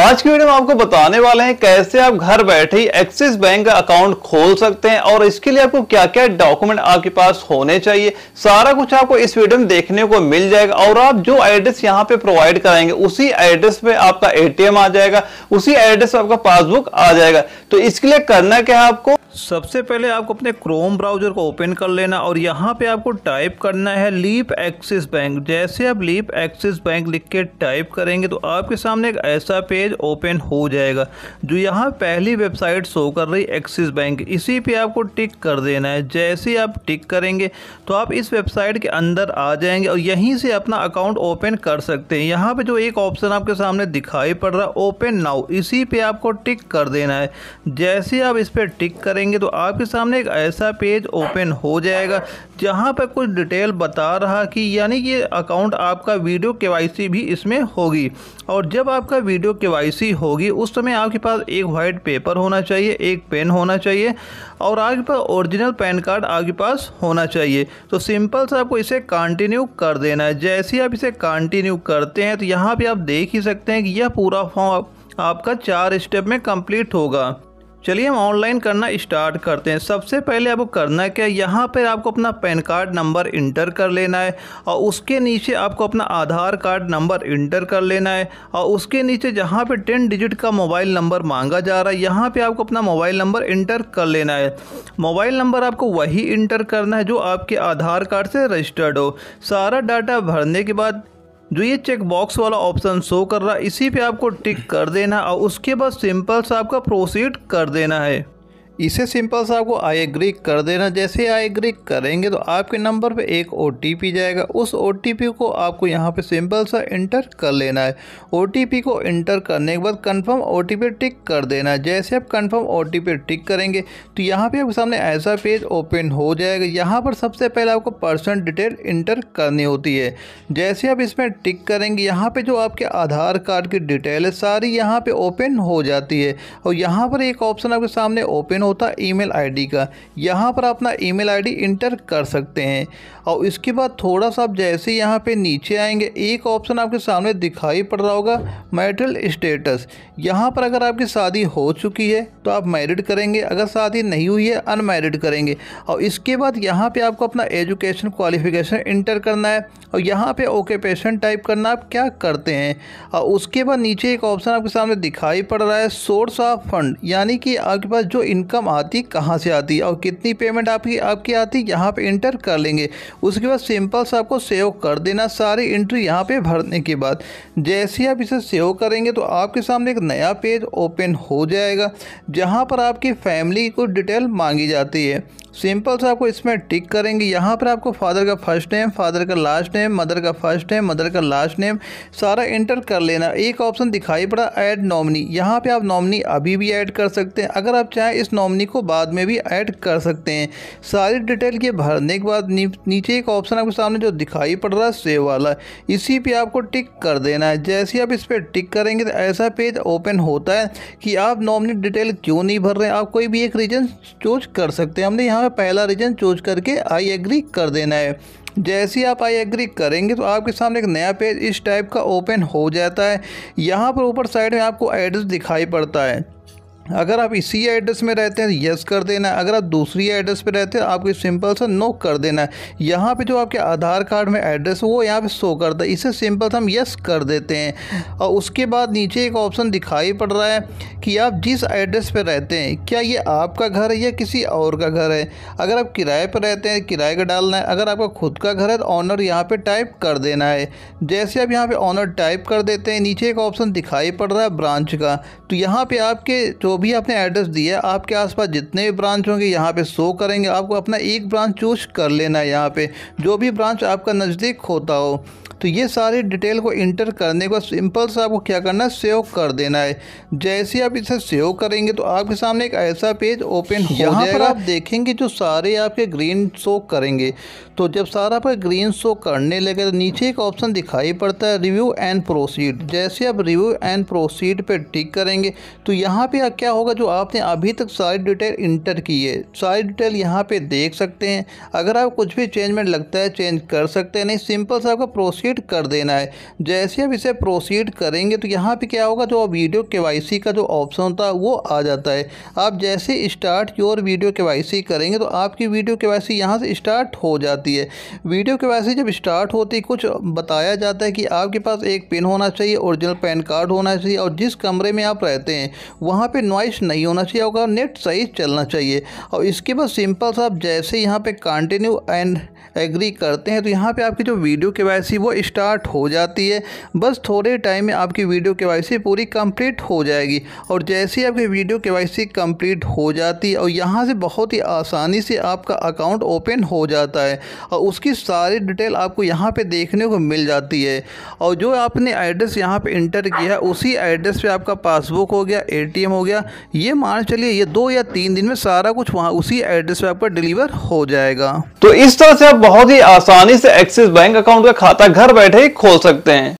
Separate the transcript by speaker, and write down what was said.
Speaker 1: आज की वीडियो में आपको बताने वाले हैं कैसे आप घर बैठे ही एक्सिस बैंक का अकाउंट खोल सकते हैं और इसके लिए आपको क्या क्या डॉक्यूमेंट आपके पास होने चाहिए, सारा कुछ आपको इस वीडियो में देखने को मिल जाएगा। और आप जो एड्रेस यहाँ पे प्रोवाइड कराएंगे उसी एड्रेस पे आपका एटीएम आ जाएगा, उसी एड्रेस पे आपका पासबुक आ जाएगा। तो इसके लिए करना क्या है, आपको सबसे पहले आपको अपने क्रोम ब्राउजर को ओपन कर लेना और यहाँ पे आपको टाइप करना है लीप एक्सिस बैंक। जैसे आप लीप एक्सिस बैंक लिख के टाइप करेंगे तो आपके सामने एक ऐसा पेज ओपन हो जाएगा जो यहाँ पहली वेबसाइट शो कर रही एक्सिस बैंक, इसी पे आपको टिक कर देना है। जैसे ही आप टिक करेंगे तो आप इस वेबसाइट के अंदर आ जाएंगे और यहीं से अपना अकाउंट ओपन कर सकते हैं। यहाँ पे जो एक ऑप्शन आपके सामने दिखाई पड़ रहा है ओपन नाउ, इसी पे आपको टिक कर देना है। जैसे आप इस पर टिक करेंगे तो आपके सामने एक ऐसा पेज ओपन हो जाएगा जहां पर कुछ डिटेल बता रहा कि यानी कि अकाउंट आपका वीडियो केवाईसी भी इसमें होगी। और जब आपका वीडियो केवाईसी होगी उस समय आपके पास एक वाइट पेपर होना चाहिए, एक पेन होना चाहिए और आपके पास ओरिजिनल पैन कार्ड आपके पास होना चाहिए। तो सिंपल से आपको इसे कंटिन्यू कर देना है। जैसे ही आप इसे कंटिन्यू करते हैं तो यहाँ पे आप देख ही सकते हैं कि यह पूरा फॉर्म आपका 4 स्टेप में कंप्लीट होगा। चलिए हम ऑनलाइन करना स्टार्ट करते हैं। सबसे पहले आपको करना क्या है, यहाँ पर आपको अपना पैन कार्ड नंबर इंटर कर लेना है और उसके नीचे आपको अपना आधार कार्ड नंबर इंटर कर लेना है और उसके नीचे जहाँ पे 10 डिजिट का मोबाइल नंबर मांगा जा रहा है यहाँ पे आपको अपना मोबाइल नंबर इंटर कर लेना है। मोबाइल नंबर आपको वही इंटर करना है जो आपके आधार कार्ड से रजिस्टर्ड हो। सारा डाटा भरने के बाद जो ये चेक बॉक्स वाला ऑप्शन शो कर रहा है इसी पे आपको टिक कर देना और उसके बाद सिंपल सा आपका प्रोसीड कर देना है। इसे सिंपल सा आपको आई एग्री कर देना। जैसे आई एग्री करेंगे तो आपके नंबर पे एक ओटीपी जाएगा, उस ओटीपी को आपको यहाँ पे सिंपल सा इंटर कर लेना है। ओटीपी को इंटर करने के बाद कंफर्म ओटीपी टिक कर देना है। जैसे आप कंफर्म ओटीपी टिक करेंगे तो यहाँ पे आपके सामने ऐसा पेज ओपन हो जाएगा। यहाँ पर सबसे पहले आपको पर्सनल डिटेल इंटर करनी होती है। जैसे आप इसमें टिक करेंगे यहाँ पे जो आपके आधार कार्ड की डिटेल है सारी यहाँ पे ओपन हो जाती है और यहाँ पर एक ऑप्शन आपके सामने ओपन होता है ईमेल आईडी का। यहाँ पर अपना ईमेल आईडी इंटर कर सकते हैं और इसके बाद थोड़ा सा आप जैसे यहाँ पे नीचे आएंगे एक ऑप्शन आपके सामने दिखाई पड़ रहा होगा मैरिटल स्टेटस। यहाँ पर अगर आपकी शादी हो चुकी है तो आप मैरिड करेंगे, अगर शादी नहीं हुई है अनमैरिड करेंगे। और इसके बाद यहाँ पे आपको अपना एजुकेशन क्वालिफिकेशन इंटर करना है और यहाँ पे ऑक्यूपेशन टाइप करना आप क्या करते हैं। और उसके बाद नीचे एक ऑप्शन आपके सामने दिखाई पड़ रहा है सोर्स ऑफ फंड, यानी कि आपके पास जो इनकम आती कहाँ से आती है और कितनी पेमेंट आपकी आती यहाँ पे इंटर कर लेंगे। उसके बाद सिंपल से आपको सेव कर देना सारी एंट्री यहाँ पे भरने के बाद। जैसे ही आप इसे सेव करेंगे तो आपके सामने एक नया पेज ओपन हो जाएगा जहाँ पर आपकी फैमिली को डिटेल मांगी जाती है। सिंपल से आपको इसमें टिक करेंगे। यहाँ पर आपको फादर का फर्स्ट नेम, फादर का लास्ट नेम, मदर का फर्स्ट नेम, मदर का लास्ट नेम सारा इंटर कर लेना। एक ऑप्शन दिखाई पड़ा ऐड नॉमिनी, यहाँ पे आप नॉमिनी अभी भी ऐड कर सकते हैं, अगर आप चाहें इस नॉमिनी को बाद में भी ऐड कर सकते हैं। सारी डिटेल के भरने के बाद नीचे एक ऑप्शन आपके सामने जो दिखाई पड़ रहा है सेव वाला, इसी पे आपको टिक कर देना है। जैसे आप इस पर टिक करेंगे तो ऐसा पेज ओपन होता है कि आप नॉमिनी डिटेल क्यों नहीं भर रहे हैं, आप कोई भी एक रीजन चूज कर सकते हैं। हमने यहाँ पहला रीजन चूज करके आई एग्री कर देना है। जैसे ही आप आई एग्री करेंगे तो आपके सामने एक नया पेज इस टाइप का ओपन हो जाता है। यहाँ पर ऊपर साइड में आपको एड्रेस दिखाई पड़ता है। अगर आप इसी एड्रेस में रहते हैं यस कर देना है, अगर आप दूसरी एड्रेस पे रहते हैं आपको सिंपल सा नो कर देना है। यहाँ पे जो आपके आधार कार्ड में एड्रेस वो यहाँ पे शो करता है, इसे सिंपल सा हम यस कर देते हैं। और उसके बाद नीचे एक ऑप्शन दिखाई पड़ रहा है कि आप जिस एड्रेस पे रहते हैं क्या ये आपका घर है या किसी और का घर है। अगर आप किराए पर रहते हैं किराए का डालना है, अगर आपका खुद का घर है तो ऑनर यहाँ पर टाइप कर देना है। जैसे आप यहाँ पर ऑनर टाइप कर देते हैं नीचे एक ऑप्शन दिखाई पड़ रहा है ब्रांच का, तो यहाँ पर आपके जो भी आपने एड्रेस दिया आपके आसपास जितने भी ब्रांच होंगे यहाँ पे शो करेंगे। आपको अपना एक ब्रांच चूज कर लेना है यहाँ पे, जो भी ब्रांच आपका नज़दीक होता हो। तो ये सारी डिटेल को इंटर करने के बाद सिंपल से आपको क्या करना है सेव कर देना है। जैसे आप इसे सेव करेंगे तो आपके सामने एक ऐसा पेज ओपन हो जाएगा। यहाँ पर आप देखेंगे जो सारे आपके ग्रीन शो करेंगे, तो जब सारा पर ग्रीन शो करने लगे तो नीचे एक ऑप्शन दिखाई पड़ता है रिव्यू एंड प्रोसीड। जैसे आप रिव्यू एंड प्रोसीड पे टिक करेंगे तो यहाँ पे क्या होगा, जो आपने अभी तक सारी डिटेल इंटर की है सारी डिटेल यहाँ पे देख सकते हैं। अगर आप कुछ भी चेंजमेंट लगता है चेंज कर सकते हैं, नहीं सिंपल से आपका प्रोसीड
Speaker 2: प्रोसीड कर देना है। जैसे आप इसे प्रोसीड करेंगे तो यहाँ पे क्या होगा, जो वीडियो केवाईसी का जो ऑप्शन होता है वो आ जाता है। आप जैसे स्टार्ट योर वीडियो केवाईसी करेंगे तो आपकी वीडियो केवाईसी यहाँ से स्टार्ट हो जाती है। वीडियो केवाईसी जब स्टार्ट होती है कुछ बताया जाता है कि आपके पास एक पिन होना चाहिए, ओरिजिनल पैन कार्ड होना चाहिए और जिस कमरे में आप रहते हैं वहाँ पे नॉइस नहीं होना चाहिए होगा, नेट सही चलना चाहिए। और इसके बाद सिंपल सा आप जैसे यहाँ पे कंटिन्यू एंड एग्री करते हैं तो यहाँ पे आपकी जो वीडियो केवाईसी वो स्टार्ट हो जाती है। बस थोड़े टाइम में आपकी वीडियो केवाईसी पूरी कंप्लीट हो जाएगी। और जैसे ही आपकी वीडियो केवाईसी कंप्लीट हो जाती है और यहाँ से बहुत ही आसानी से आपका अकाउंट ओपन हो जाता है और उसकी सारी डिटेल आपको यहाँ पे देखने को मिल जाती है। और जो आपने एड्रेस यहाँ पे इंटर किया उसी एड्रेस पे आपका पासबुक हो गया, एटीएम हो गया, ये मान चलिए ये 2 या 3 दिन में सारा कुछ वहाँ उसी एड्रेस पे आपका डिलीवर हो जाएगा।
Speaker 1: तो इस तरह से आप बहुत ही आसानी से एक्सिस बैंक अकाउंट का खाता घर बैठे ही खोल सकते हैं।